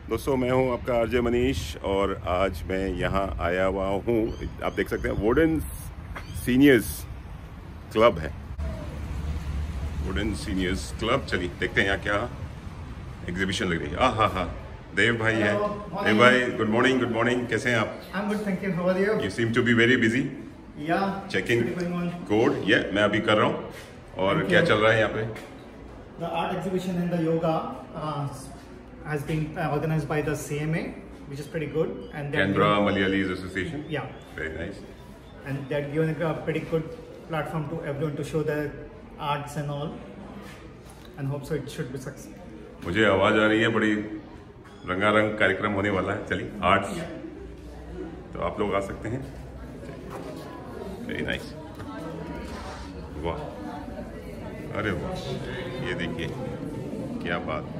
दोस्तों, मैं हूं आपका आरजे मनीष और आज मैं यहां आया हुआ हूं। आप देख सकते हैं वुडन सीनियर्स क्लब है, वुडन सीनियर्स क्लब। चलिए देखते हैं यहाँ क्या एग्जीबिशन लग रही है। हाँ, देव भाई है। देव भाई, गुड मॉर्निंग, कैसे हैं आप? I'm good, thank you. How are you? You seem to be very busy. Yeah. Checking Going on. Code. ये मैं अभी कर रहा हूँ। और क्या चल रहा है यहाँ पे? The art exhibition and the yoga has been organized by the CMA, which is pretty good. And Canberra Malayalis Association. Yeah. Very nice. And they're given a pretty good platform to everyone to show their arts and all. And hope so it should be successful. मुझे आवाज आ रही है, बड़ी रंगारंग कार्यक्रम होने वाला है। चलिए, आर्ट्स तो आप लोग आ सकते हैं। Very nice. वाह, अरे वाह, ये देखिए क्या बात।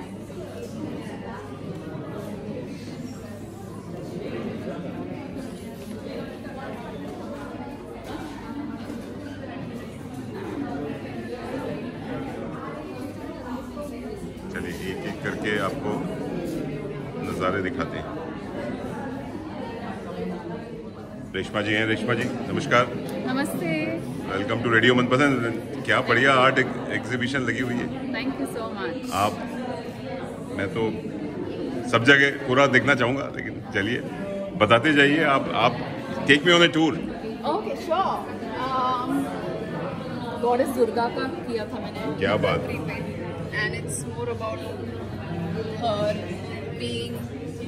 चलिए एक एक करके आपको नज़ारे दिखाते हैं। रेशमा जी हैं। रेशमा जी नमस्कार। नमस्ते। वेलकम टू रेडियो मनपसंद। क्या बढ़िया आर्ट एग्जीबिशन लगी हुई है। Thank you so much. मैं तो सब जगह पूरा देखना चाहूँगा, लेकिन चलिए बताते जाइए। आप take me on a tour. Okay sure. Goddess Durga का किया था मैंने। क्या बात। And it's more about her being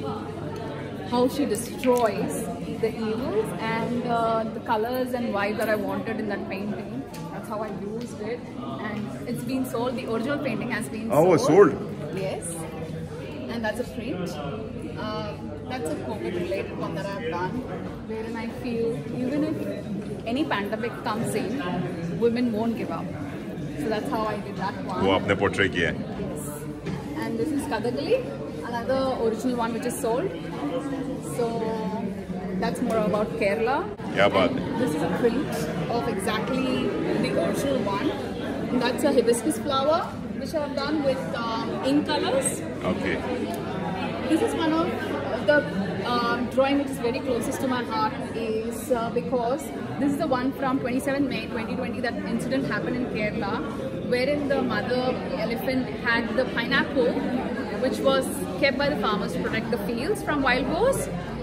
how she destroys the evils and the colors and vibe that I wanted in that painting. That's how I used it, and it's been sold. The original painting has been sold. Oh, it's sold. Yes, and that's a print. That's a COVID-related one that I've done, wherein I feel even if any pandemic comes in, women won't give up. So that's how I did that one. वो आपने portray किया है। Yes, and this is Kathakali, another original one which is sold. So that's more about Kerala. क्या बात है। This is a print of exactly the original one. And that's a hibiscus flower which I've done with ink colors. Okay. This is one of the drawing which is very closest to my heart is because this is the one from 27 May 2020. That incident happened in Kerala wherein the mother elephant had the pineapple which was kept by the farmers to protect the fields from wild boars,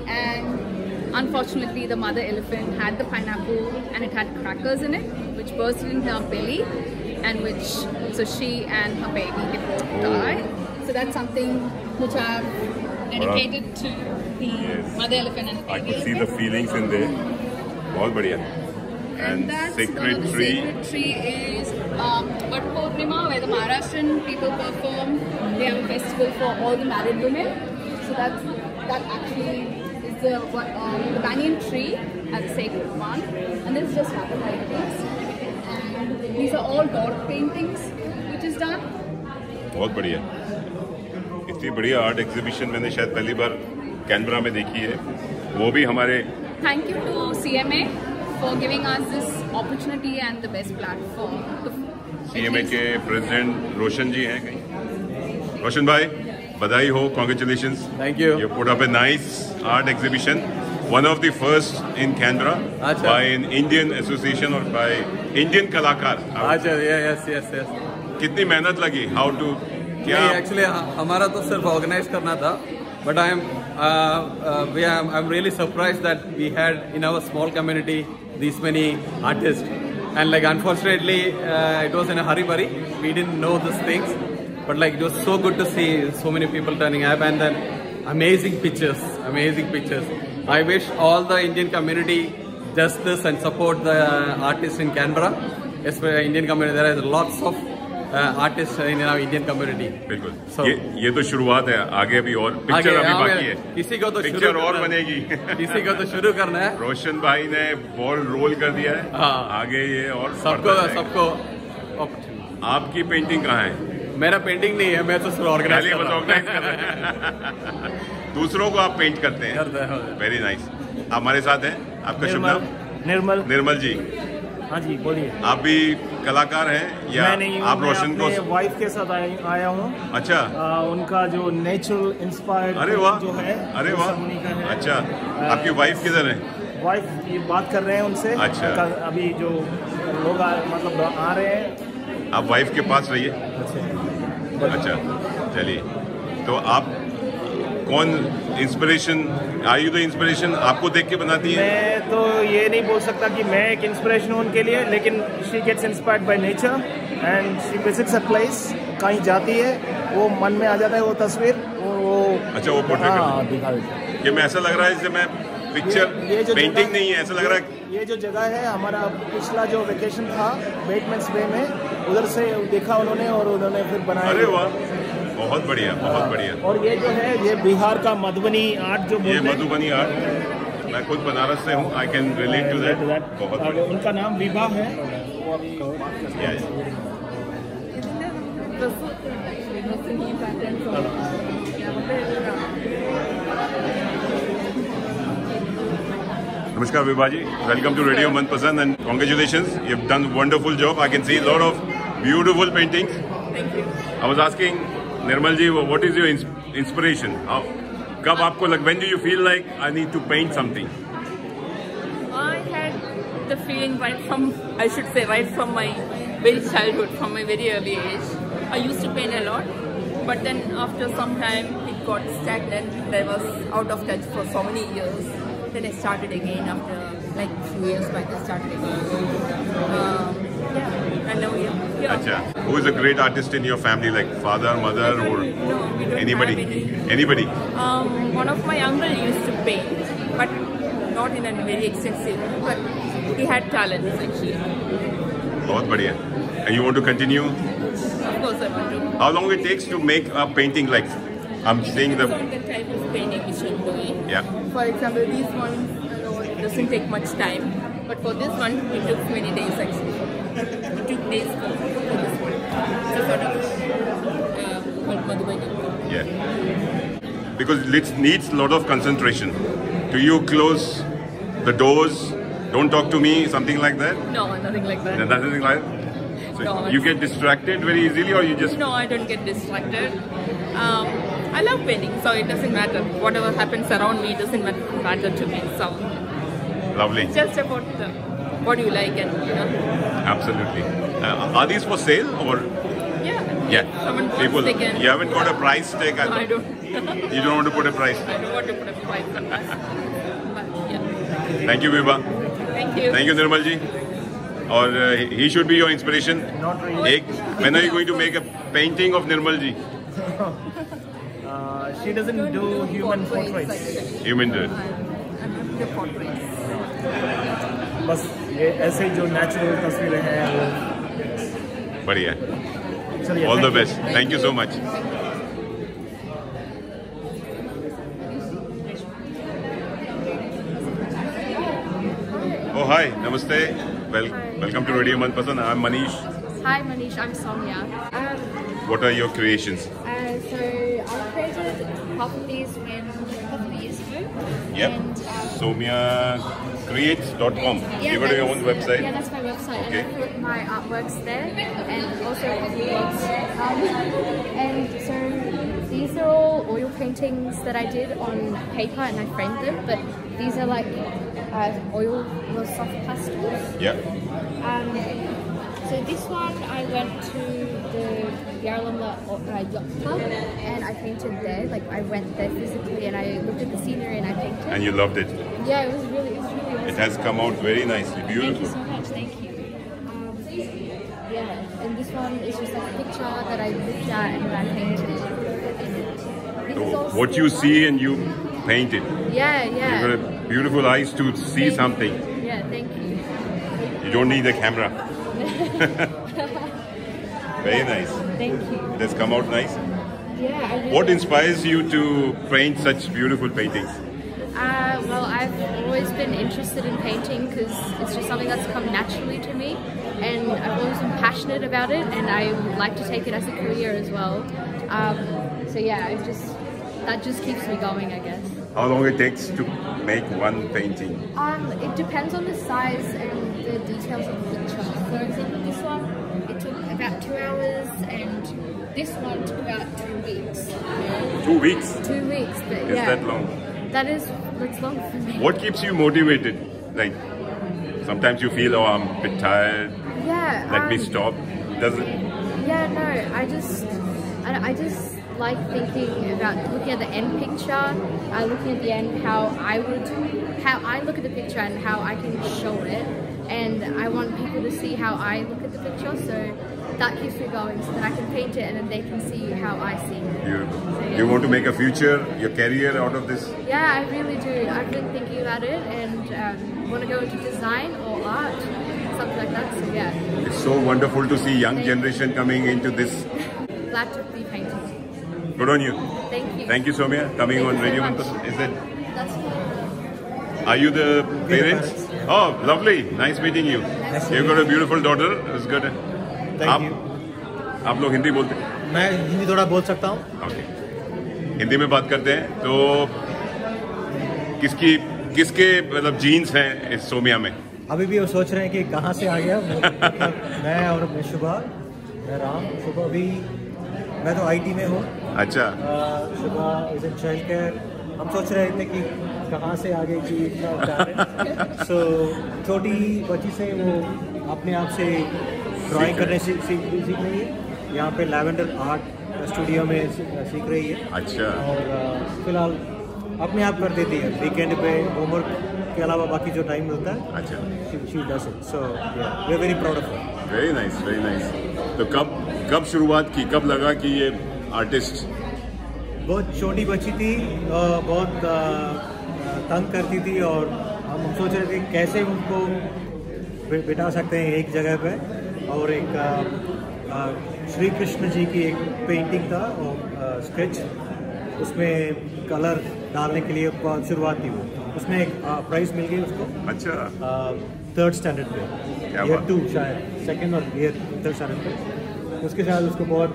and unfortunately the mother elephant had the pineapple and it had crackers in it which burst in her belly, and so she and her baby, they both died. So that's something which I've dedicated to the mother elephant and I baby could see the elephant. feelings in there. बहुत बढ़िया। And that's sacred one of the tree. sacred tree is Vat Purnima, where the Maharashtrian people perform. They have a festival for all the married women. So that actually is the banyan tree as a sacred one. And this just happened like this. And these are all dot paintings which is done. बहुत बढ़िया। इतनी बढ़िया art exhibition मैंने शायद पहली बार Canberra में देखी है, वो भी हमारे। Thank you to CMA for giving us this opportunity and the best platform. CMA के प्रेसिडेंट रोशन जी हैं कहीं। रोशन भाई, बधाई हो, congratulations. Thank you. You put up a nice art exhibition, one of the first in Canberra अच्छा। by an Indian association और by Indian कलाकार। अच्छा, yes. कितनी मेहनत लगी? How to क्या? एक्चुअली हमारा तो सिर्फ ऑर्गेनाइज करना था, but I'm really surprised that we had in our small community these many artists, and like unfortunately it was in a hurry. We didn't know these things, but like it was so good to see so many people turning up, and then amazing pictures. I wish all the Indian community does this and support the artists in Canberra. Especially Indian community, there is lots of artists in our Indian community. बिल्कुल। So, ये तो शुरुआत है, आगे भी और picture अभी बाकी है। किसी को तो पिक्चर और बनेगी। किसी को तो शुरू करना है। रोशन भाई ने बॉल रोल कर दिया है। हाँ। आगे ये और सबको आपकी पेंटिंग कहाँ है? मेरा पेंटिंग नहीं है, मैं तो सिर्फ ऑर्गेनाइज कर रहा हूँ। दूसरों को आप पेंट करते हैं। Very nice. हमारे साथ हैं, आपका शुभ नाम? निर्मल। निर्मल जी, हाँ जी बोलिए। आप भी कलाकार हैं या मैं नहीं हूँ, आप रोशन को? वाइफ के साथ आया हूँ। अच्छा। उनका जो नेचुरल इंस्पायर्ड अरे वाह, जो है, अरे वाह, अच्छा। आपकी वाइफ किधर है? वाइफ ये बात कर रहे हैं उनसे। अच्छा। अभी जो लोग मतलब आ रहे हैं। आप वाइफ के पास रहिए। अच्छा चलिए, तो आप कौन inspiration, are you the inspiration? आपको देख के बनाती है? मैं तो ये नहीं बोल सकता कि मैं एक इंस्पिरेशन हूँ उनके लिए, लेकिन she gets inspired by nature and she visits a place. कहीं जाती है वो मन में आ जाता है वो तस्वीर, वो अच्छा वो पोर्ट्रेट दिखा देती है। कि मैं ऐसा लग रहा है जैसे मैं पिक्चर ये जो पेंटिंग नहीं है, ऐसा लग रहा है। ये जो जगह है, हमारा पिछला जो वेकेशन था बेटमैन्स बे में, उधर से देखा उन्होंने और उन्होंने फिर बनाया। अरे वाह, बहुत बढ़िया, बहुत बढ़िया। और ये जो है ये बिहार का मधुबनी आर्ट जो बोलते हैं, ये मधुबनी आर्ट, मैं खुद बनारस से हूँ, I can relate to that. बहुत बढ़िया। उनका नाम विभा है। Namaskar Vibha ji, welcome to Radio Manpasand and congratulations, you've done a wonderful job. I can see a lot of beautiful paintings. Thank you. I was asking Nirmal ji, what is your inspiration? कब आपको when do you feel like I need to paint something? I had the feeling right from my very childhood, from my very early age. I used to paint a lot, but then after some time it got stagnant. I was out of touch for so many years. Then I started again after like a few years back. I started again. And now yeah. Achha. Who is a great artist in your family, like father, mother, or No, we don't anybody? have any. Anybody? One of my uncle used to paint, but not in a very extensive. But he had talents actually. बहुत बढ़िया. And you want to continue? Of course, I want to. How long it takes to make a painting? Like I'm saying the type of painting which I'm doing. Yeah. For example, these ones it doesn't take much time, but for this one it took many days actually. It took days for this one. So sort of called Madhubani. Yeah. Because it needs a lot of concentration. Do you close the doors? Don't talk to me, something like that? No, nothing like that. Nothing like that? So No, you get distracted very easily, or you just... No, I don't get distracted. I love painting, so it doesn't matter. Whatever happens around me doesn't matter to me. So Lovely. it's just about what you like and Absolutely. Are these for sale or? Yeah. Someone wants People. they can. You haven't got a price tag. No, I don't. You don't want to put a price I tag. don't want to put a price on this. But yeah. Thank you, Vibha. Thank you. Thank you, Nirmal ji. Or he should be your inspiration. Not really. When are you going to make a painting of Nirmal ji? She doesn't do human portraits. Human do it. I'm doing the portraits. बस ये ऐसे जो natural तस्वीरें हैं वो। बढ़िया. चलिए, All the thank you. best. Thank you so much. Oh hi, namaste. Welcome to Radio Manpasand. I'm Manish. Hi Manish, I'm Sonia. What are your creations? So I created half of these when a couple of years ago. Yep. And, SomiaCreates.com. Give it your own website. Yeah, that's my website. Okay. And I put my artworks there and also vlogs. And so these are all oil paintings that I did on paper and I framed them, but these are like oil or soft pastels. Yeah. So this one I went to the Yarralumla Yacht Club and I painted there. Like I went there physically and I looked at the scenery and I painted. And you loved it. Yeah, it was really awesome. It has come out very nicely, Thank you beautiful. so much, thank you. Yeah, and this one is just like a picture that I looked at and I painted. This is So all what you still see life. and you paint it. Yeah, yeah. You've got beautiful eyes to see something. Yeah, thank you. You don't need a camera. Very nice. Thank you. It has come out nice. Yeah, I really What inspires you to paint such beautiful paintings? Well, I've always been interested in painting because it's just something that's come naturally to me, and I've always been passionate about it, and I would like to take it as a career as well. So yeah, that just keeps me going, I guess. How long it takes to make one painting? It depends on the size and the details of the picture. For example, this one, it took about 2 hours, and this one took about 2 weeks. 2 weeks? 2 weeks, but Is that long? That's long for me. What keeps you motivated? Like, sometimes you feel, oh, I'm a bit tired. Yeah. Let me stop. Does it? Yeah, no, I just like thinking about looking at the end picture, looking at the end how I look at the picture and how I can show it, and I want people to see how I look at the picture, so that keeps me going, so that I can paint it and then they can see how I see it. Beautiful. So, yeah. You want to make a future, your career out of this? Yeah, I really do. I've been thinking about it and want to go into design or art, something like that, so yeah. It's so wonderful to see young generation coming into this. Glad to be painting. Good on you. Thank you. Thank you, Soumya, coming Thank on you so Radio much. Manpas. Is it? That's cool. Are you the parents? Oh, lovely. Nice meeting you. You've got a beautiful daughter. It's good. Thank you. आप लोग हिंदी बोलते हैं? मैं हिंदी थोड़ा बोल सकता हूँ. Okay. Hindi में बात करते हैं. तो किसके मतलब जीन्स हैं इस सोमिया में? अभी भी वो सोच रहे हैं कि कहाँ से आ गया. मैं और शुभा, मैं राम. शुभा भी, मैं तो IT में हूँ. अच्छा. Shubha is in child care. हम सोच रहे थे कि कहाँ से आ गई कि इतना टैलेंट. सो छोटी बच्ची से वो अपने आप से ड्राइंग करने सीख रही है. यहाँ पे लैवेंडर आर्ट स्टूडियो में सीख रही है. अच्छा. और फिलहाल अपने आप कर देती है. वीकेंड पे होमवर्क के अलावा बाकी जो टाइम मिलता है. अच्छा. She does it. So we are very proud of her. Very nice, very nice. तो कब शुरुआत की? कब लगा कि ये आर्टिस्ट? बहुत छोटी बच्ची थी, बहुत तंग करती थी, और हम सोच रहे थे कैसे उनको बिठा सकते हैं एक जगह पे. और एक श्री कृष्ण जी की एक पेंटिंग था और स्केच, उसमें कलर डालने के लिए शुरुआत थी. वो उसमें एक प्राइज मिल गई उसको. अच्छा. 3rd स्टैंडर्ड पे, ईयर 2 शायद, 2nd और ईयर 3rd स्टैंडर्ड पे. उसके साथ उसको बहुत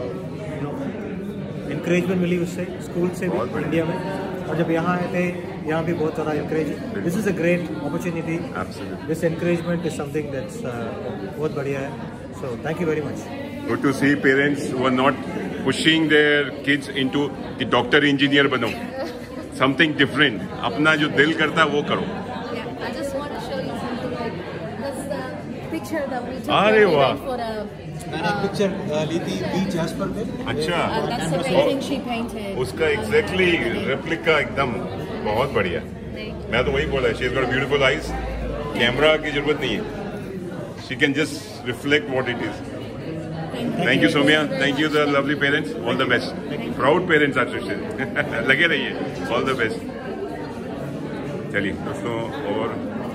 इंकरेजमेंट मिली उससे, स्कूल से भी, इंडिया में. और जब यहाँ आए थे, यहाँ भी बहुत ज़्यादा encouragement. This is a great opportunity. This encouragement is something that's बहुत बढ़िया है. So thank you very much. Good to see parents who are not pushing their kids into the doctor engineer बनो. Something different. अपना जो दिल करता है वो करो. Yeah, I just want to show you something. Like that's the picture that we took अरे वाह. for the. मैंने एक पिक्चर ली थी बीच एस्पर में. अच्छा. That's the painting she painted. उसका एग्जैक्टली रेप्लिका एकदम बहुत बढ़िया. मैं तो वही बोला, she has got beautiful eyes. Camera की जरूरत नहीं है. She can just reflect what it is. Thank you, Soumya. Thank you, the lovely parents. All the best. Proud parents, Ashish. लगे रहिए. All the best. चलिए दोस्तों, और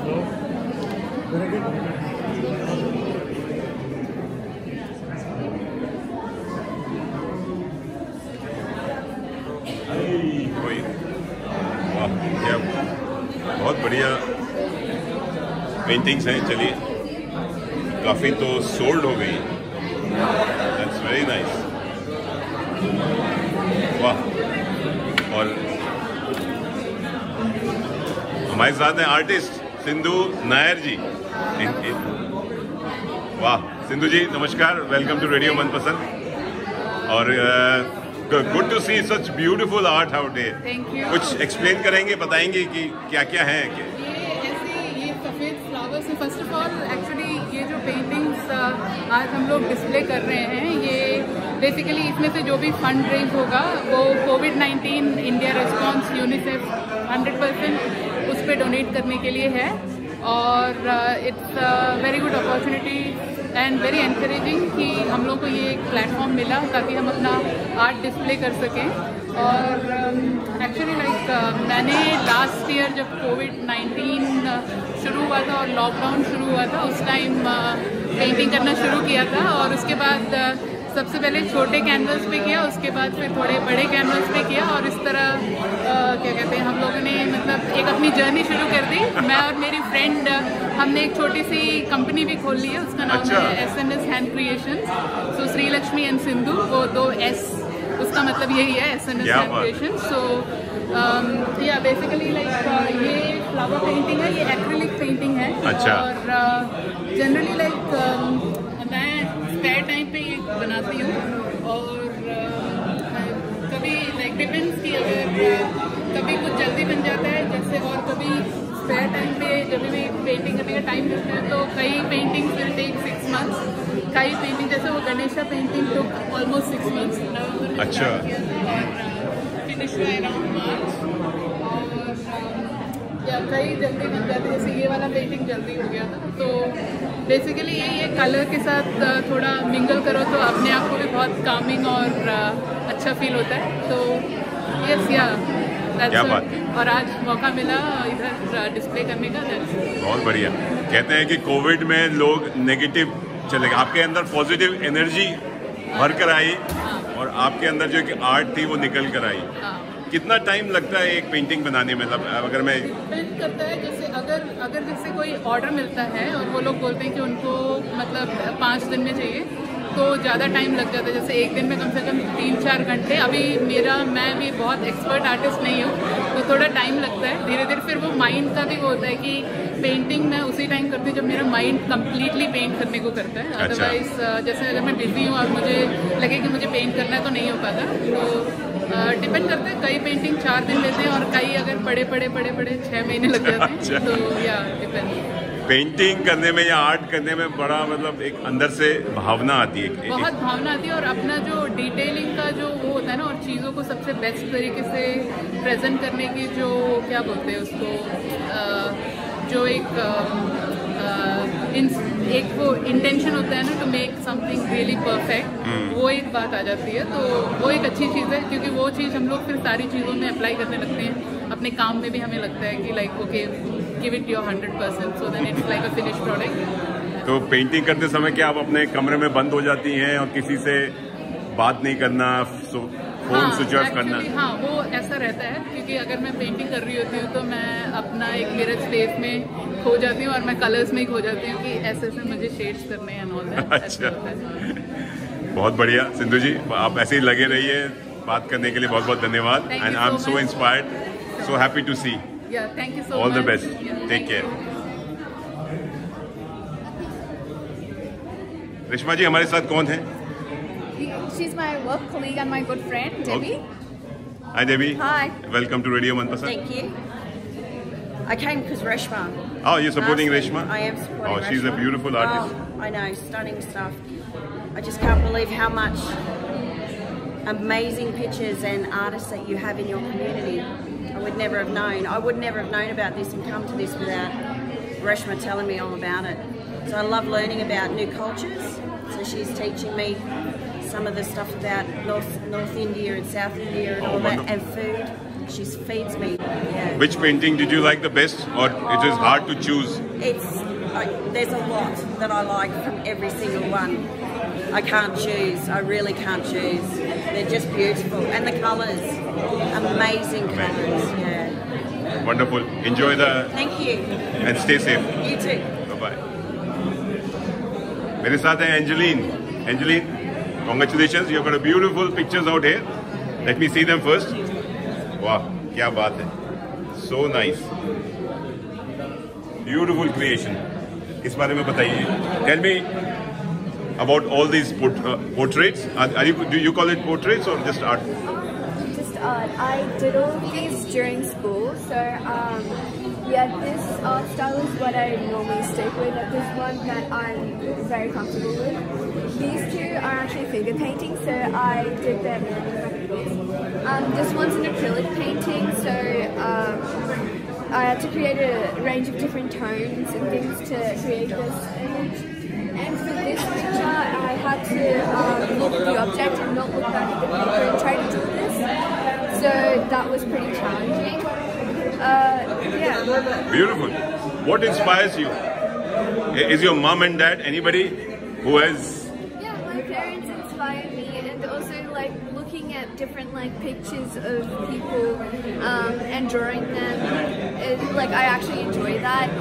वाह, क्या बहुत बढ़िया पेंटिंग्स हैं. चलिए, काफ़ी तो सोल्ड हो गई. That's very nice. वाह. और हमारे साथ हैं आर्टिस्ट सिंधु नायर जी. वाह, सिंधु जी नमस्कार. Welcome to radio Manpasand. और good to see such beautiful art out there. Thank you. कुछ एक्सप्लेन करेंगे, बताएंगे कि क्या क्या है. ये सफ़ेद फ्लावर्स हैं. फर्स्ट ऑफ ऑल एक्चुअली ये जो पेंटिंग्स आज हम लोग डिस्प्ले कर रहे हैं, ये बेसिकली इसमें से जो भी फंड रेज होगा वो कोविड-19 इंडिया रिस्पॉन्स यूनिसेफ 100% उस पर डोनेट करने के लिए है. और it's very good opportunity and very encouraging कि हम लोग को ये एक प्लेटफॉर्म मिला ताकि हम अपना आर्ट डिस्प्ले कर सकें. और एक्चुअली मैंने लास्ट ईयर जब कोविड-19 शुरू हुआ था और लॉकडाउन शुरू हुआ था, उस टाइम पेंटिंग करना शुरू किया था. और उसके बाद सबसे पहले छोटे कैनवस पे किया, उसके बाद फिर थोड़े बड़े कैनवस पे किया. और इस तरह क्या कहते हैं, हम लोगों ने मतलब एक अपनी जर्नी शुरू कर दी. मैं और मेरी फ्रेंड हमने एक छोटी सी कंपनी भी खोल ली है. उसका नाम है SNS hand creations. So Shri Lakshmi and Sindhu, वो 2 S, उसका मतलब यही है, SNS हैंड क्रिएशंस. सो या बेसिकली ये फ्लावर पेंटिंग है, ये एक्रिलिक पेंटिंग है। अच्छा। और जनरली लाइक मैं स्पेयर टाइम पे ये बनाती हूँ, और कभी लाइक डिपेंड्स कि अगर कभी कुछ जल्दी बन जाता है जैसे, और कभी स्पेयर टाइम पे जब भी पेंटिंग करने का टाइम मिलता है तो कई पेंटिंग्स विल टेक 6 months, कई पेंटिंग जैसे वो Ganesha painting took almost 6 months। अच्छा। फिनिश हुआ अराउंड मार्च, और कई जल्दी बन जाते हैं, जैसे ये वाला पेंटिंग जल्दी हो गया था। तो बेसिकली यही है, कलर के साथ थोड़ा मिंगल करो तो अपने आप को भी बहुत कामिंग और अच्छा फील होता है। तो यस, या क्या बात। और आज मौका मिला इधर डिस्प्ले करने का। बहुत बढ़िया। कहते हैं कि कोविड में लोग नेगेटिव चले गए, आपके अंदर पॉजिटिव एनर्जी भर कर आई, और आपके अंदर जो कि आर्ट थी वो निकल कर आई। कितना टाइम लगता है एक पेंटिंग बनाने में? मतलब अगर मैं डिपेंड करता है, जैसे अगर जैसे कोई ऑर्डर मिलता है और वो लोग बोलते हैं कि उनको मतलब 5 दिन में चाहिए, तो ज़्यादा टाइम लग जाता है। जैसे एक दिन में कम से कम 3-4 घंटे। अभी मैं भी बहुत एक्सपर्ट आर्टिस्ट नहीं हूँ, तो थोड़ा टाइम लगता है। धीरे धीरे फिर वो माइंड का भी वो होता है कि पेंटिंग मैं उसी टाइम करती हूँ जब मेरा माइंड कम्प्लीटली पेंट करने को करता है। अदरवाइज जैसे अगर मैं बिजी हूँ और मुझे लगे कि मुझे पेंट करना है तो नहीं हो पाता। तो डिपेंड करता है, कई पेंटिंग 4 दिन लेते हैं और कई अगर बड़े 6 महीने लग जाते हैं। तो या डिपेंड। पेंटिंग करने में या आर्ट करने में बड़ा मतलब एक अंदर से भावना आती है, बहुत भावना आती है, और अपना जो डिटेलिंग का जो वो होता है ना, और चीज़ों को सबसे बेस्ट तरीके से प्रेजेंट करने की जो क्या बोलते हैं उसको, जो एक वो इंटेंशन होता है ना, to make something really perfect, वो एक बात आ जाती है। तो वो एक अच्छी चीज़ है, क्योंकि वो चीज़ हम लोग फिर सारी चीज़ों में अप्लाई करने लगते हैं। अपने काम में भी हमें लगता है कि like okay, give it your 100%, so then it's like a finish product. तो पेंटिंग करते समय क्या आप अपने कमरे में बंद हो जाती हैं और किसी से बात नहीं करना, फोन स्विच ऑफ करना? हाँ, वो ऐसा रहता है, क्योंकि अगर मैं पेंटिंग कर रही होती हूँ तो मैं अपना एक मेरे स्पेस में खो जाती हूँ, और मैं कलर्स में ही खो जाती हूँ कि ऐसे मुझे शेड्स करने हैं ऑल दैट। अच्छा, बहुत बढ़िया सिंधु जी, आप ऐसे ही लगे रहिए। बात करने के लिए बहुत बहुत धन्यवाद, and I am so inspired, so happy to see. Yeah, thank you so much. All the best. Yeah, Take care. Reshma ji, हमारे साथ कौन है? She's my work colleague and my good friend, Debbie. Hi Debbie. Hi. Welcome to Radio Manpasand. Thank you. I came because Reshma. Oh, you're supporting Reshma? I am supporting Reshma. Oh, she's a beautiful artist. Oh, I know, stunning stuff. I just can't believe how much amazing pictures and artists that you have in your community. I would never have known. I would never have known about this and come to this without Reshma telling me all about it. So I love learning about new cultures. So she's teaching me some of the stuff about North India and South India and all that, and food. She feeds me. Yeah. Which painting did you like the best, or it is hard to choose? There's a lot that I like from every single one. I can't choose. I really can't choose. They're just beautiful, and the colours, amazing colours. Yeah. Wonderful. Enjoy the. Thank you. And stay safe. You too. Bye bye. मेरे साथ है Angeline. Angeline, congratulations. You've got a beautiful pictures out here. Let me see them first. वाह, क्या बात है. So nice. Beautiful creation. इस बारे में बताइए. Tell me about all these portraits. Do you call it portraits or just art? Just art. I did all of these during school, so yeah, this art style is what I normally stick with. This one that I'm very comfortable with. These two are actually figure painting, so I did them in practice. This one's an acrylic painting, so I had to create a range of different tones and things to create this image. And for this picture, I had to look at the object and not look back at the paper and try to do this. So that was pretty challenging. Yeah. Beautiful. What inspires you? Is your mom and dad anybody who has? Yeah, my parents inspire me, and also like looking at different like pictures of people and drawing them. Like I actually enjoy that.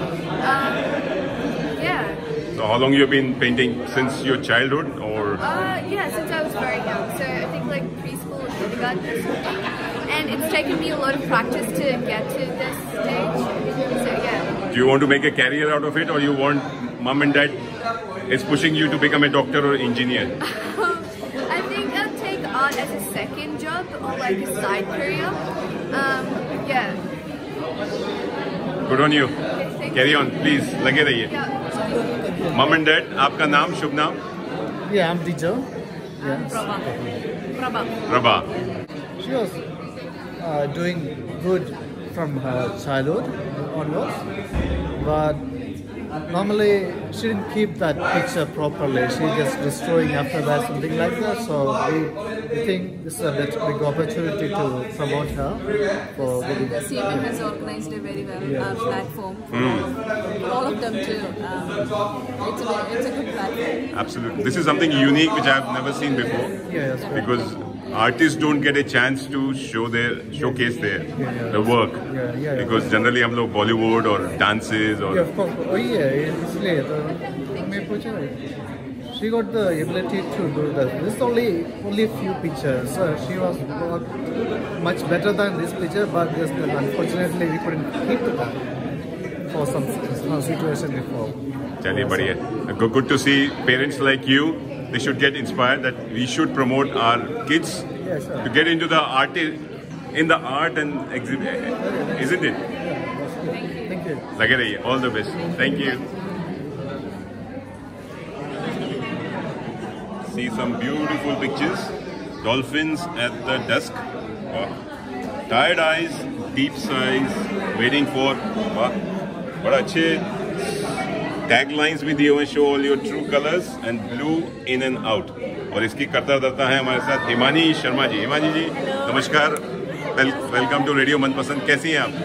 Yeah. So how long you have been painting? Since your childhood, or? Yeah, since I was very young. So I think like preschool or kindergarten or something. and it's taken me a lot of practice to get to this stage. So yeah. Do you want to make a career out of it, or you want mom and dad is pushing you to become a doctor or engineer? I think I'll take art as a second job or like a side career. Yeah. Good on you. Carry on, please. लगे रहिए. Mom and dad, आपका नाम, शुभ नाम? Yeah, I'm Dijo. Yes. Prabha. She was doing good from her childhood onwards, but normally she didn't keep that picture properly. She just destroying after that, something like that. So we think this is a big opportunity to promote her for getting. CMA has organized it very well. Our platform for all of them too. It's a good platform. Absolutely. This is something unique which I have never seen before. Yes, because artists don't get a chance to showcase their work. Because generally हम लोग Bollywood or dances or. Yeah, of course. Oh yeah, इसलिए तो मैं पूछा. She got the ability to do that. This is only few pictures. She was much better than this picture, but just unfortunately we couldn't keep that for some situation before. चलिए बढ़िया. Good to see parents like you. They should get inspired that we should promote our kids to get into the art and exhibit, isn't it? Thank you. लगे रहिए. All the best. Thank you. See some beautiful pictures. Dolphins at the dusk. Tired eyes, deep sighs, waiting for. बड़ा अच्छे taglines भी दिए हुए. Show all your true colours and blue in and out. और इसकी करता धरता है हमारे साथ हिमानी शर्मा जी. हिमानी जी नमस्कार. वेलकम टू रेडियो मनपसंद. कैसी हैं आप?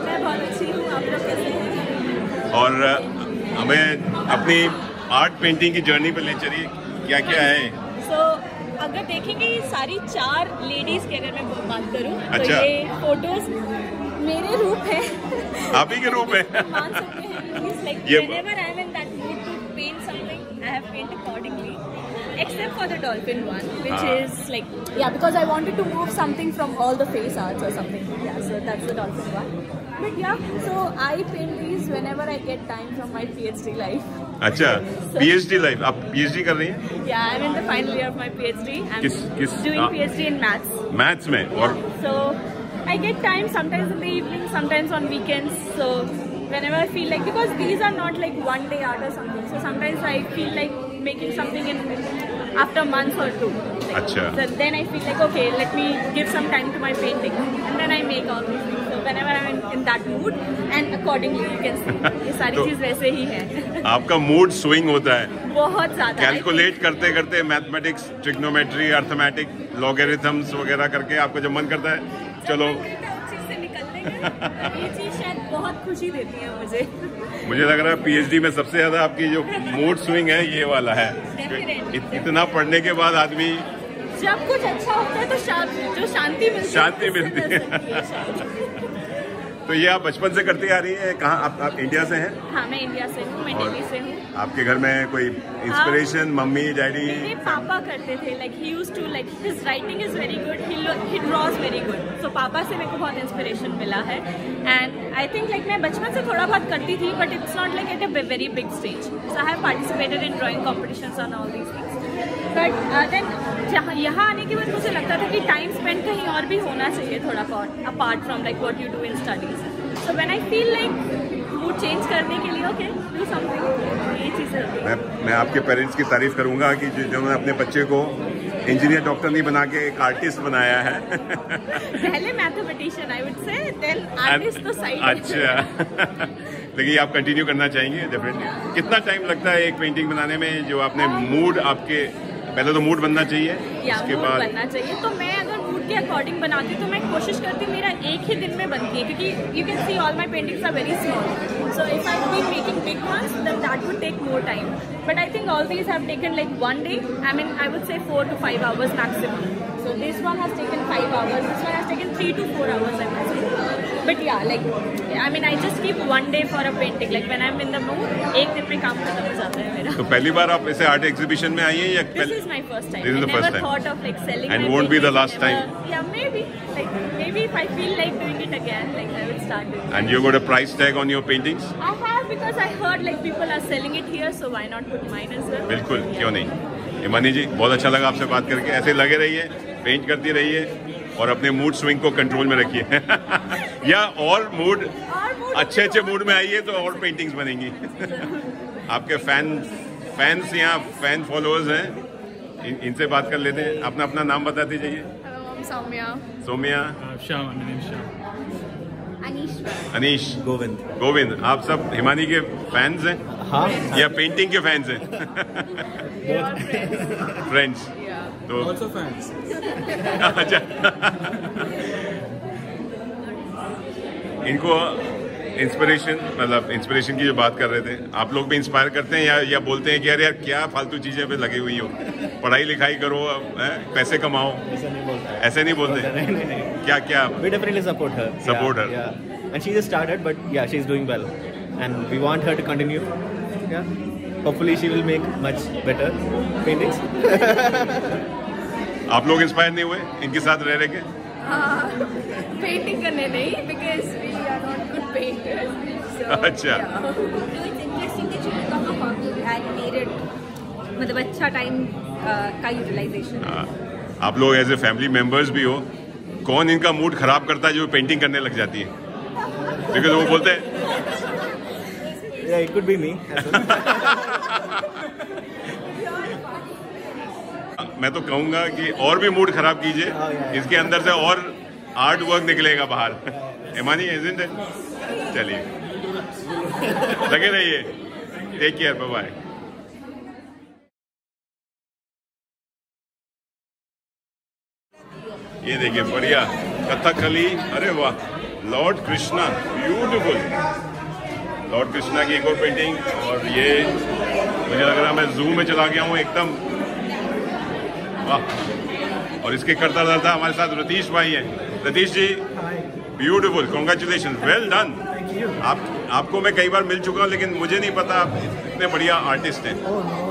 और हमें अपनी आर्ट पेंटिंग की जर्नी पर ले चलिए. क्या क्या है? अगर देखेंगे ये सारी 4 लेडीज की अगर मैं बात करूं अच्छा. तो ये फोटोज मेरे रूप है. आप ही के रूप है. मान सकते हैं. Whenever I'm in that mood to paint something, I have paint accordingly. Except for the dolphin one, which is like, yeah, because I wanted to move something from all the face arts or something. Yeah, so that's the dolphin one. But yeah, so I paint these whenever I get time from my PhD life. अच्छा, PhD life. आप PhD कर रही हैं? Yeah, I'm in the final year of my PhD. I'm doing PhD in maths. Maths में और? So I get time sometimes in the evening, sometimes on weekends. So whenever I feel like, because these are not like one day art or something, so sometimes I feel like making something in after months or 2. Achha. So then I feel like, okay, let me give some time to my painting, and then I make all these things. So whenever I'm in that mood, and accordingly you can see ये सारी चीज वैसे ही है. आपका mood swing होता है बहुत ज्यादा. कैलकुलेट करते करते मैथमेटिक्स, ट्रिग्नोमेट्री, अर्थमेटिक, लॉगरिथम्स वगैरह करके आपको जब मन करता है चलो ये चीज शायद बहुत खुशी देती है मुझे. मुझे लग रहा है पीएचडी में सबसे ज्यादा आपकी जो मूड स्विंग है ये वाला है. इतना पढ़ने के बाद आदमी जब कुछ अच्छा होता है तो जो शांति मिलती है. तो ये आप बचपन से करती आ रही है. कहाँ आप इंडिया से हैं? हाँ, मैं इंडिया से हूँ. मैं दिल्ली से हूँ. आपके घर में कोई इंस्पिरेशन? Mummy, daddy? मेरे पापा करते थे. Like he used to, like his writing is very good, he draws very good. So पापा से मेरे को बहुत इंस्पिरेशन मिला है. एंड आई थिंक लाइक मैं बचपन से थोड़ा बहुत करती थी, but it's not like at a very big stage. So I have participated in drawing competitions on all these things. But then यहाँ आने के बाद मुझे लगता था कि टाइम स्पेंड कहीं और भी होना चाहिए थोड़ा बहुत, apart from like what you do in studies. So when I feel like mood change करने के लिए ओके डू समथिंग. ये चीज़ें मैं आपके पेरेंट्स की तारीफ करूंगा कि जिन्होंने अपने बच्चे को इंजीनियर डॉक्टर नहीं बना के एक आर्टिस्ट बनाया है. पहले mathematician I would say, then artist तो साइड. अच्छा. लेकिन आप कंटिन्यू करना चाहेंगे डेफिनेटली. कितना टाइम लगता है एक पेंटिंग बनाने में? जो आपने मूड आपके पहले तो मूड बनना चाहिए, उसके बाद बनना चाहिए. तो मैं अगर मूड के अकॉर्डिंग बनाती हूँ तो मैं कोशिश करती हूँ मेरा एक ही दिन में बनती है, क्योंकि you can see all my paintings are very small. So if I be making big ones then that would take more time. But I think all these have taken like 1 day. I mean, I would say 4 to 5 hours maximum. So this one has taken 5 hours. This one has taken 3 to 4 hours, I would say. But yeah, like I mean, I just keep one day for a painting. Like when I'm in the mood, एक दिन में काम खत्म हो जाता है मेरा. तो पहली बार आप ऐसे आर्ट एग्जीबिशन में आई हैं या? This is my first time. This is the first never time. thought of like selling. And my won't be the paintings, last time. Yeah, maybe. Like maybe if I feel like doing it again, like I will start doing it. And you got a price tag on your paintings? I have because I heard like people are selling it here, so why not put mine as well? बिल्कुल, क्यों नहीं. हिमानी जी, बहुत अच्छा लगा आपसे बात करके. ऐसे लगे रहिए, पेंट करती रहिए और अपने मूड स्विंग को कंट्रोल में रखिए. या और मूड अच्छे मूड में आइए तो और पेंटिंग्स बनेंगी. आपके फैंस यहाँ फैन फॉलोअर्स हैं, इनसे बात कर लेते हैं. अपना नाम बताते जाइए. सौम्या. अनीश. गोविंद. आप सब हिमानी के फैंस हैं? हाँ. या पेंटिंग के फैंस हैं? फ्रेंड्स. तो also fans. अच्छा. इनको इंस्पिरेशन की जो बात कर रहे थे, आप लोग भी इंस्पायर करते हैं या बोलते हैं कि यार क्या फालतू चीजें पे लगी हुई हो, पढ़ाई लिखाई करो, पैसे कमाओ? ऐसे नहीं बोलते. नहीं. क्या We definitely support her. Yeah. And she just started, but yeah, she's doing well, and we want her to continue. Yeah. Hopefully she will make much better paintings. आप लोग इंस्पायर नहीं हुए इनके साथ रह के? पेंटिंग करने नहीं, because we are not good painters. So, अच्छा. Yeah. So it's interesting that you become a hobby and made it, मतलब अच्छा टाइम का यूटिलाइजेशन. आप लोग एज ए फैमिली मेंबर्स भी हो, कौन इनका मूड खराब करता है जो पेंटिंग करने लग जाती है? बिकॉज वो बोलते हैं. Yeah, it could be me. मैं तो कहूंगा कि और भी मूड खराब कीजिए, इसके अंदर से और आर्ट वर्क निकलेगा बाहर. Himani, isn't it? चलिए, लगे रहिए. Take care, bye bye. ये देखिए बढ़िया कथकली. अरे वाह, lord Krishna, beautiful. Lord Krishna की एक और पेंटिंग. और ये मुझे लग रहा है मैं जू में चला गया हूँ एकदम. वाह. और इसके करता रहता हमारे साथ रतीश भाई हैं. Ratish ji, beautiful, congratulation, well done. आपको मैं कई बार मिल चुका हूँ, लेकिन मुझे नहीं पता आप इतने बढ़िया आर्टिस्ट हैं.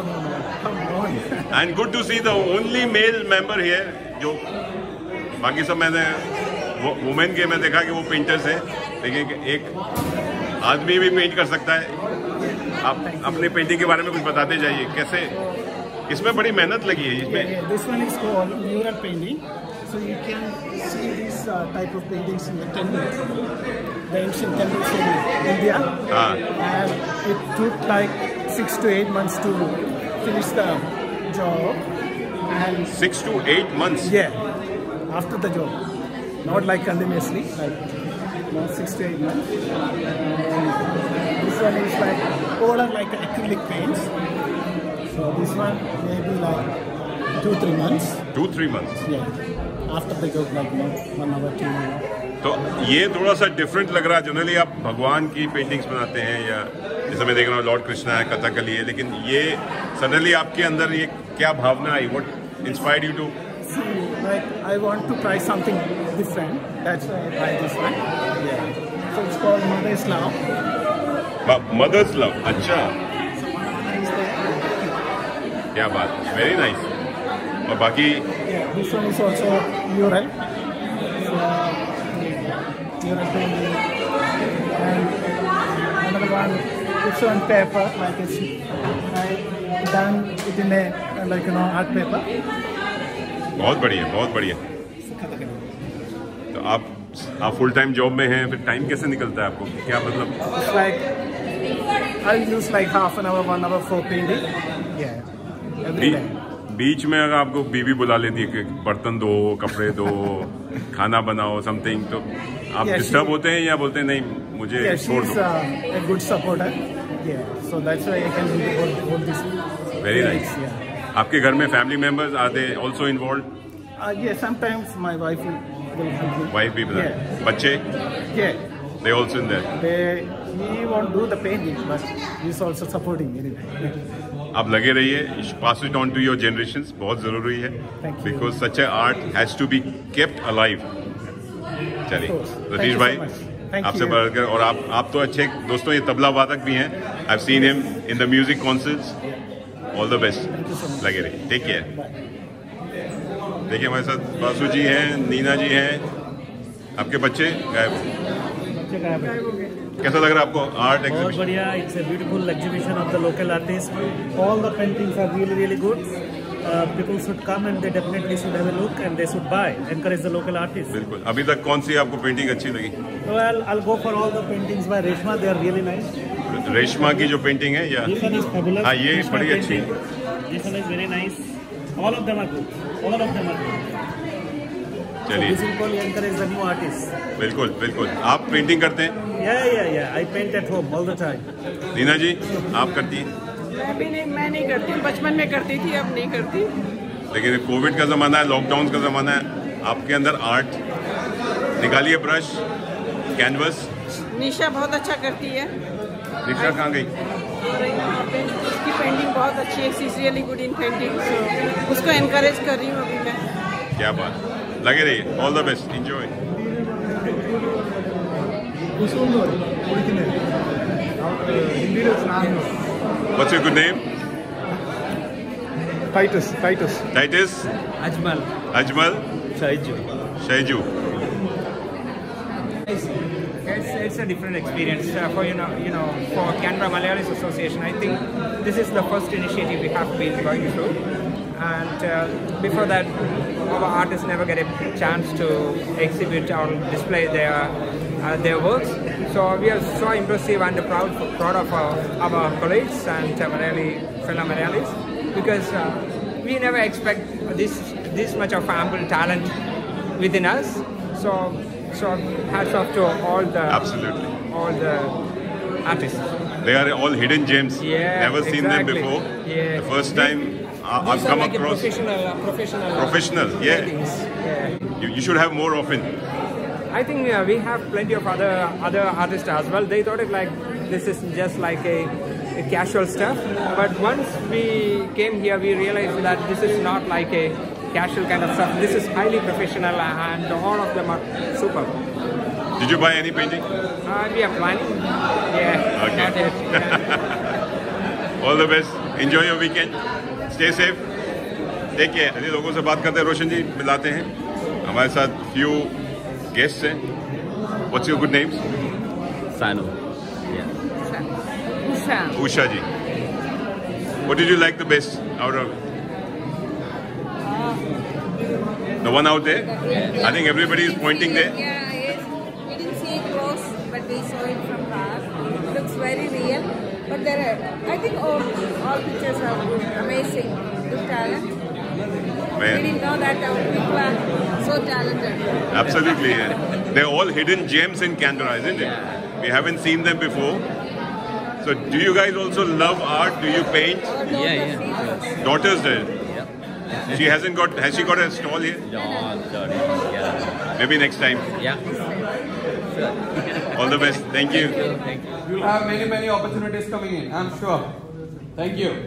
And good to see the only male member here. जो बाकी सब मैंने वुमेन के में देखा कि वो पेंटर्स हैं, लेकिन एक आदमी भी पेंट कर सकता है. आप अपने पेंटिंग के बारे में कुछ बताते जाइए. कैसे इसमें बड़ी मेहनत लगी है इसमें? This one is called mural painting. So you can see this type of paintings in the temples, the ancient temples in India. And it took like 6 to 8 months to finish the job. And 6 to 8 months? Yeah, after the job. Not like continuously, like 6 to 8 months. And this one is like older, like acrylic paints. So this one maybe like 2-3 months. 2-3 months? Yeah. After the job, like 1 hour, 2 hours. तो ये थोड़ा सा different लग रहा है. Generally आप भगवान की पेंटिंग्स बनाते हैं, या जैसे मैं देख रहा हूँ लॉर्ड कृष्णा है, कथकली है, लेकिन ये सडनली आपके अंदर ये क्या भावना आई? What inspired you to? Like I want to try something different. That's why I tried this one. Yeah. So it's called Mother's Love. Mother's Love. अच्छा. क्या बात, वेरी नाइस. और बाकी? Yeah, this one is also mural. Mural painting. And another one, it's on paper, like it's done it in a like art paper. बहुत बढ़िया, बहुत बढ़िया. तो आप फुल टाइम जॉब में हैं, फिर टाइम कैसे निकलता है आपको? क्या मतलब? It's like I use like half an hour, 1 hour for painting. Yeah, every day. बीच में अगर आपको बीवी बुला लेती है कि बर्तन धो, कपड़े धो, खाना बनाओ, समथिंग, तो आप डिस्टर्ब होते हैं या बोलते हैं नहीं मुझे छोड़ दो? A good supporter. Yeah, so that's why I can do all this. Very nice. Yeah. आपके घर में family members are they also involved? Yeah, sometimes my wife will help me. Wife भी बता. बच्चे? Yeah. They also in there. He won't do the painting, but he's also supporting anyway. आप लगे रहिए. Pass it on to your generations, बहुत जरूरी है. Because such a art has to be kept alive. चलिए रतीश भाई, आपसे बात कर। और आप तो अच्छे दोस्तों, ये तबला वादक भी हैं। I have seen him in the music councils. All the best, लगे रहिए, टेक केयर। देखिए हमारे साथ बासु जी हैं, नीना जी हैं। आपके बच्चे गायब हो गए। कैसा लग रहा है आपको आर्ट एग्जीबिशन? बहुत बढ़िया। It's a beautiful exhibition of the local artist. All the paintings are really good. People should come and they definitely should have a look and they should buy. Encourage the local artists. बिल्कुल। अभी तक कौन सी आपको painting अच्छी लगी? Well, I'll go for all the paintings by Reshma. They are really nice. Reshma की जो painting है या? This one is fabulous. हाँ, ये बड़ी अच्छी। This one is very nice. All of them are good. All of them are good. चलिए। So basically encourage the new artists. बिल्कुल बिल्कुल। आप पेंटिंग करते हैं? Yeah. I paint at home all the time. Neena जी, आप करती हैं? मैं नहीं करती हूँ। बचपन में करती थी, अब नहीं करती। लेकिन कोविड का ज़माना है, लॉकडाउन का ज़माना है, आपके अंदर आर्ट निकालिए, ब्रश, कैनवस। निशा बहुत अच्छा करती है। निशा कहाँ गई? उसकी पेंटिंग बहुत अच्छी है। She is really good in painting. उसको एनकरेज कर रही हूँ अभी मैं। क्या बात, लगे रहिए। All the best, enjoy. What's your good name? Titus. Ajmal. Shaiju. It's a different experience for for Canberra Malayalis Association. I think this is the first initiative we have been going through, and before that, our artists never get a chance to exhibit or display their works. So we are so impressive and proud of our colleagues and fellow Malayalis, because we never expect this much of ample talent within us. So hats off to all the artists. They are all hidden gems. Yeah, never seen them before. Yeah. The first time I've come like across professional. Yeah. You should have more often. I think we have plenty of other artists as well. They thought it like this is just like a casual stuff, but once we came here, we realized that this is not like a casual kind of stuff. This is highly professional, and all of them are super. Did you buy any painting? We are planning. Yeah. Okay. Not yet. All the best. Enjoy your weekend. Stay safe. Take care. अभी लोगों से बात करते हैं। रोशन जी मिलाते हैं। हमारे साथ few guests हैं। What's your good names? Sanu. Usha ji. What did you like the best out of the one out there? I think everybody is pointing there. Yeah, yes. We didn't see it close, but we saw it from far. It looks very real. But there are, I think all pictures are good, amazing, good talent. We didn't know that our people are so talented. Absolutely. Yeah. They're all hidden gems in Canberra, isn't it? We haven't seen them before. So do you guys also love art? Do you paint? Yeah. Daughters do? Yeah. She hasn't got, has she got a stall here? No, yeah. Maybe next time. Yeah. All the best. Thank you. You'll have many opportunities coming in, I'm sure. Thank you.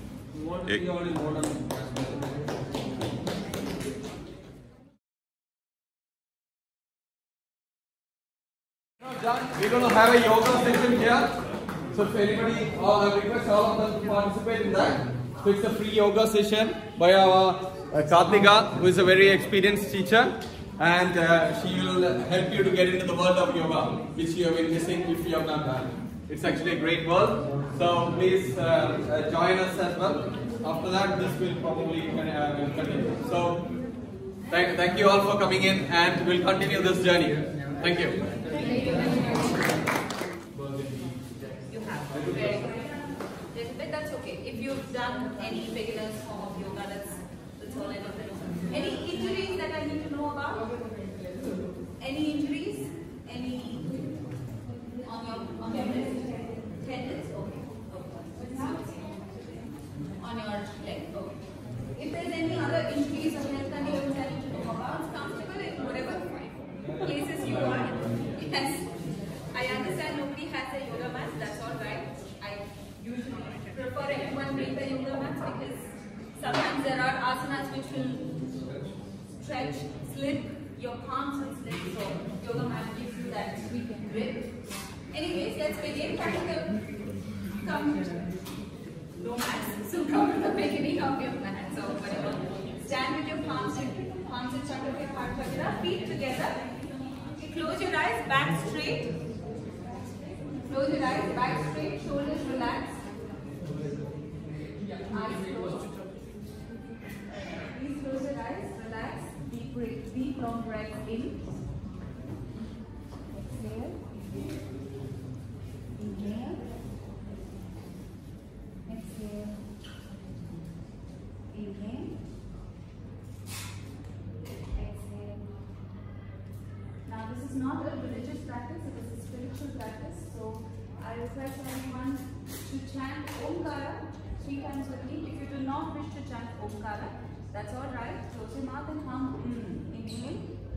We're going to have a yoga session here. So if anybody, I request all of them to participate in that. So it's a free yoga session by our Kartika, who is a very experienced teacher. And she will help you to get into the world of yoga, which you have been missing if you have not done. It's actually a great world. So please join us as well. After that, this will probably continue. So thank you all for coming in, and we'll continue this journey. Thank you. That's okay. If you've done any beginner's form of yoga, that's all I know. Any injuries that I need to know about? Any injuries? Any on your wrist? Tendons? Okay. On your leg? Okay. If there's any other injuries or health conditions that you need to know about, comfortable in whatever places you are. Yes. I understand nobody has a yoga mat, that's all right. I usually prefer everyone bring the yoga mats because sometimes there are asanas which will stretch, slip, your palms will slip, so yoga mat gives you that grip. Anyways, let's begin. No mats. So come to the beginning of your mat. So whatever. Stand with your palms in front of your heart. Feet together. Close your eyes, back straight. Close your eyes, back straight. Shoulders relaxed. Eyes closed. Please close your eyes, relax. Deep breath, deep long breath in. Exhale. Inhale. Exhale. Inhale. Exhale. Now this is not a religious practice, it is a spiritual practice. So I request everyone to chant Omkara 3 times with me. If you do not wish to chant Omkara, that's alright. Close your mouth and hum. Inhale.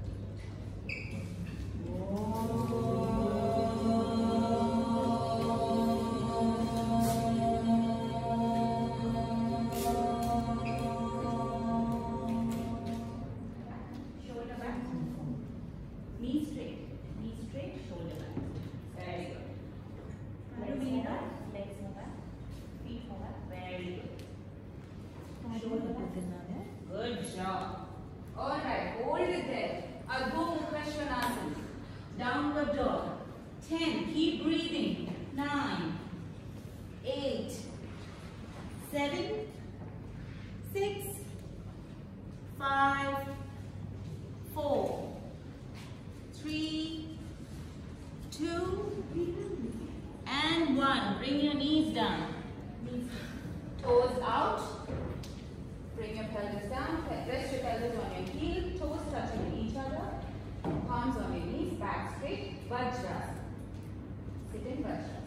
Shoulder back. Knee straight, shoulder back. Very good. Legs go back, feet go back. Very good. Shoulder back. Good job. Alright, hold it there. Adho Mukha Svanasana. Downward dog. 10. Keep breathing. 9, 8, 7, 6, 5, 4, 3, 2, and 1. Bring your knees down. Toes out. Bring your pelvis down. Rest your pelvis on your heel. Toes touching each other. Palms on your knees. Back straight. Vajrasana. Sit in Vajrasana.